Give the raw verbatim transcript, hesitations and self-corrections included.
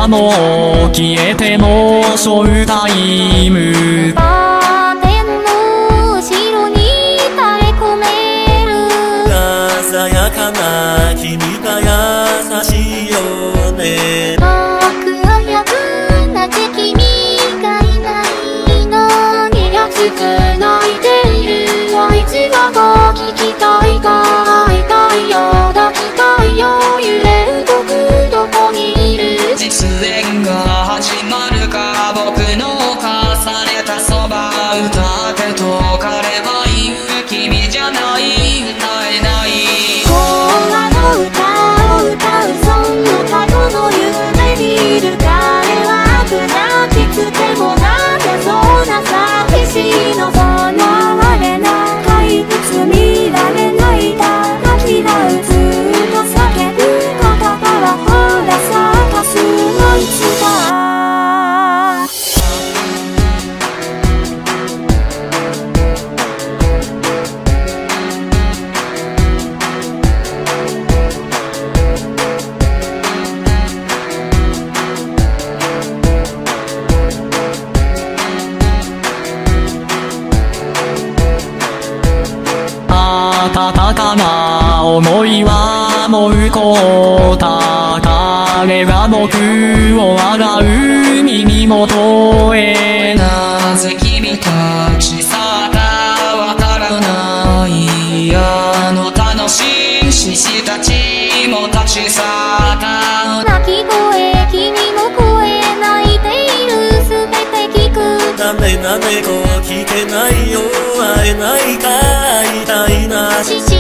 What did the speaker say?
はもう消えてもショータイム。 カーテンの後ろに垂れ込める鮮やかな君が優しいよね。 僕はやぶなぜ君がいないのに安く泣いているあいつはが聞きたいか会いたいよ抱きたいよ揺れ動くどこにいる実演が始まるか僕の重ねたそば歌ってと彼は言う君じゃない歌えない昭和の歌を歌うその過去の夢にいる彼は悪なきつけもなさそうな寂しいのその哀れな怪物見られない高きなうずっと叫ぶ言葉はほらサーカスのいつか温かな思いはもうこうた彼が僕を笑う耳元へなぜ君たちさがわからないあの楽しい獅子たちも立ち去った泣き声君の声泣いているすべて聞くダメな猫聞けないよ会えないか会いたいな獅子